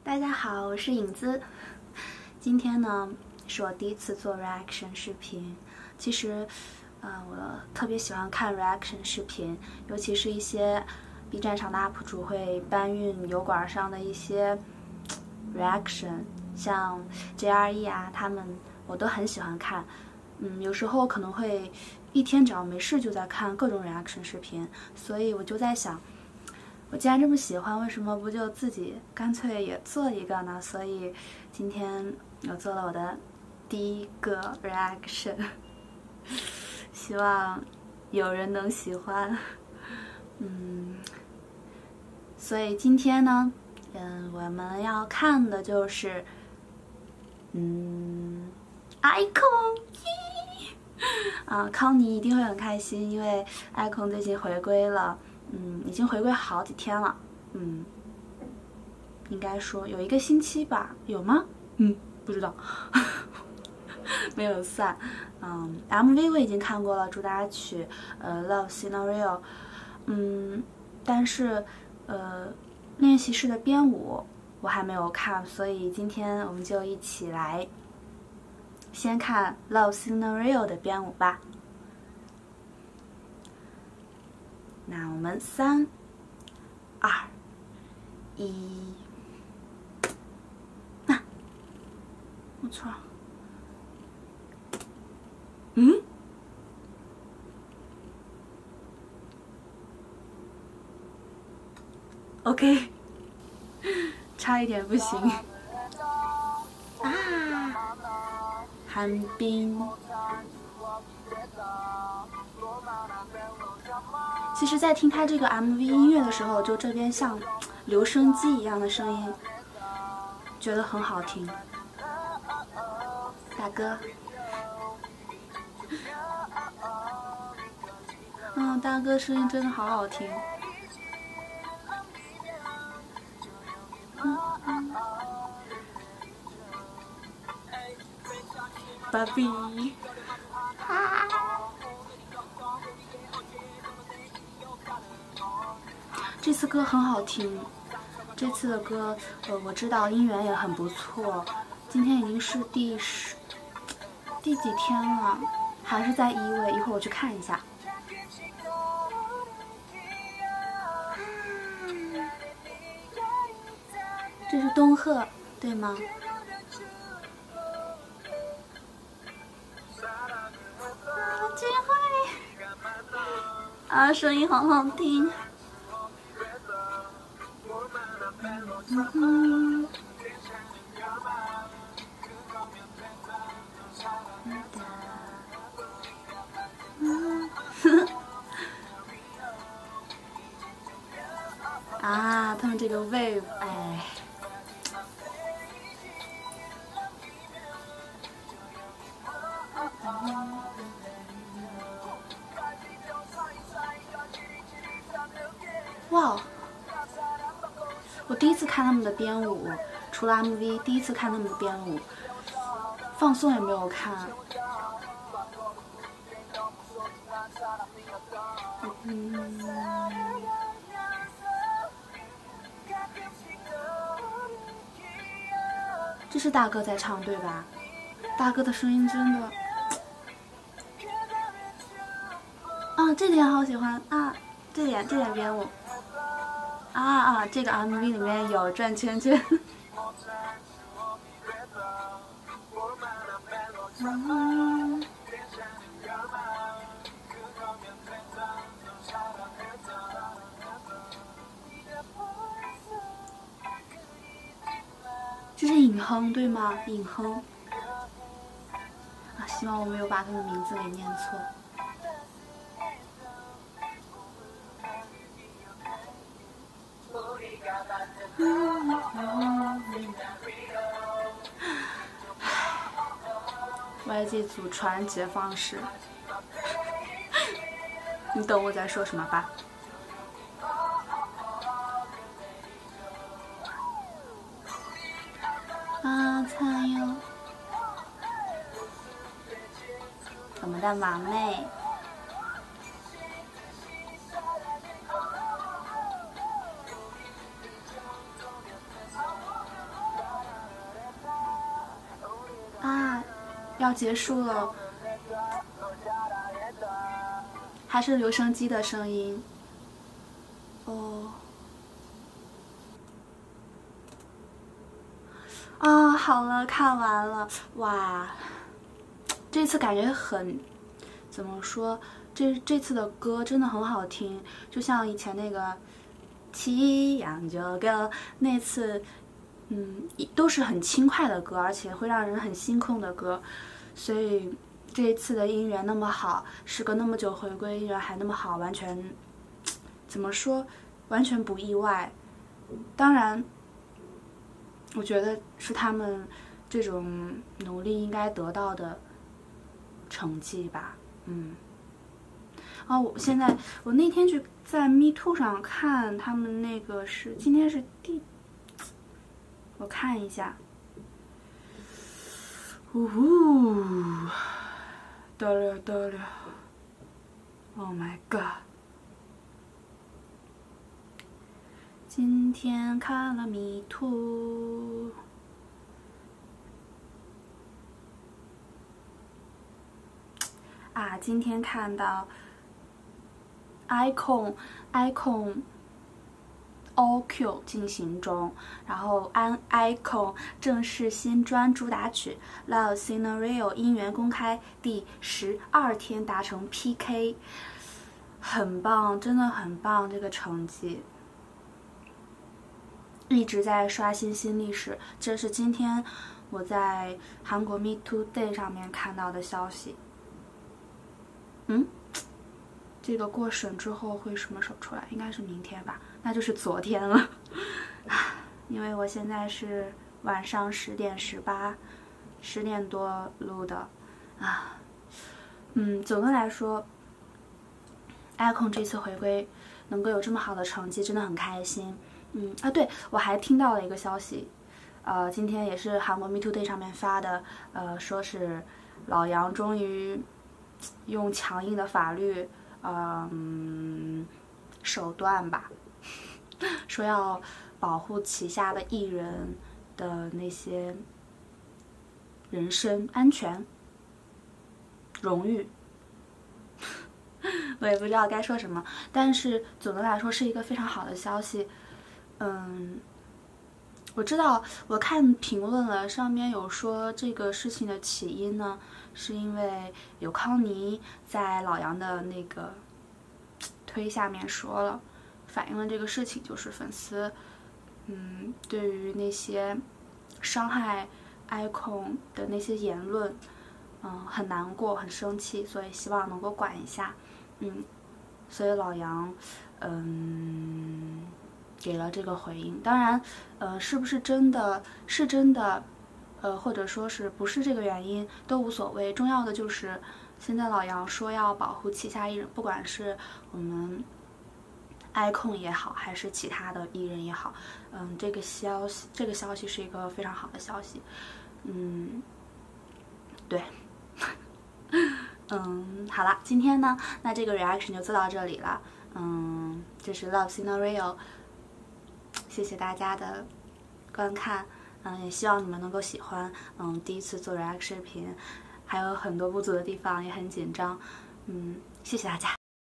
大家好，我是影子。今天呢，是我第一次做 reaction 视频。其实，我特别喜欢看 reaction 视频，尤其是一些 B 站上的 UP 主会搬运油管上的一些 reaction， 像 JRE 啊，他们我都很喜欢看。有时候可能会一天只要没事就在看各种 reaction 视频，所以我就在想，我既然这么喜欢，为什么不就自己干脆也做一个呢？所以今天我做了我的第一个 reaction， 希望有人能喜欢。所以今天呢，我们要看的就是，icon。康妮一定会很开心，因为 icon 最近回归了。已经回归好几天了，应该说有1个星期吧，有吗？不知道，没有算。MV 我已经看过了，主打曲Love Scenario，但是练习室的编舞我还没有看，所以今天我们就一起来先看 Love Scenario 的编舞吧。那我们3、2、1，我错了。OK， 差一点不行。韩冰。其实，在听他这个 MV 音乐的时候，就这边像留声机一样的声音，觉得很好听。大哥，大哥声音真的好好听。芭比。这次歌很好听，这次的歌，我知道音源也很不错。今天已经是第几天了，还是在1位，一会儿我去看一下。这是东赫，对吗？机会！声音好好听。他们这个 wave， 哇！我第一次看他们的编舞，除了 MV， 第一次看他们的编舞，放送也没有看。这是大哥在唱对吧？大哥的声音真的，这点好喜欢这点编舞。这个 MV 里面有转圈圈。这是尹亨对吗？尹亨。希望我没有把他的名字给念错。YG 祖传解放史，你懂我在说什么吧？参哟，我们的马妹。 要结束了，还是留声机的声音。哦，啊，好了，看完了，哇，这次感觉很，怎么说？这次的歌真的很好听，就像以前那个《七阳九歌》那次，都是很轻快的歌，而且会让人很心空的歌，所以这一次的音源那么好，时隔那么久回归，音源还那么好，完全怎么说？完全不意外。当然，我觉得是他们这种努力应该得到的成绩吧。我那天去在 Me Too 上看他们那个是今天是我看一下，得了 ，Oh my god！ 今天看了 Me Too。今天看到 icon All Q 进行中，然后icon 正式新专主打曲 Love Scenario 音源公开第12天达成 PK， 很棒，真的很棒，这个成绩一直在刷新新历史。这是今天我在韩国 Me Too Day 上面看到的消息。这个过审之后会什么时候出来？应该是明天吧，那就是昨天了。因为我现在是晚上10点多录的总的来说 icon 这次回归能够有这么好的成绩，真的很开心。对，我还听到了一个消息，今天也是韩国 Me Too Day 上面发的，说是老杨终于用强硬的法律手段吧，说要保护旗下的艺人的那些人身安全、荣誉，我也不知道该说什么，但是总的来说是一个非常好的消息。我知道，我看评论了，上面有说这个事情的起因呢，是因为有康妮在老杨的那个推下面说了，反映了这个事情，就是粉丝，对于那些伤害 icon 的那些言论，很难过，很生气，所以希望能够管一下，所以老杨，给了这个回应。当然，是不是真的，是真的，或者说是不是这个原因都无所谓，重要的就是现在老杨说要保护旗下艺人，不管是我们 icon 也好，还是其他的艺人也好，这个消息是一个非常好的消息。对。好了，今天呢，那这个 reaction 就做到这里了。这是 Love Scenario， 谢谢大家的观看，也希望你们能够喜欢。第一次做 reaction 视频，还有很多不足的地方，也很紧张。谢谢大家。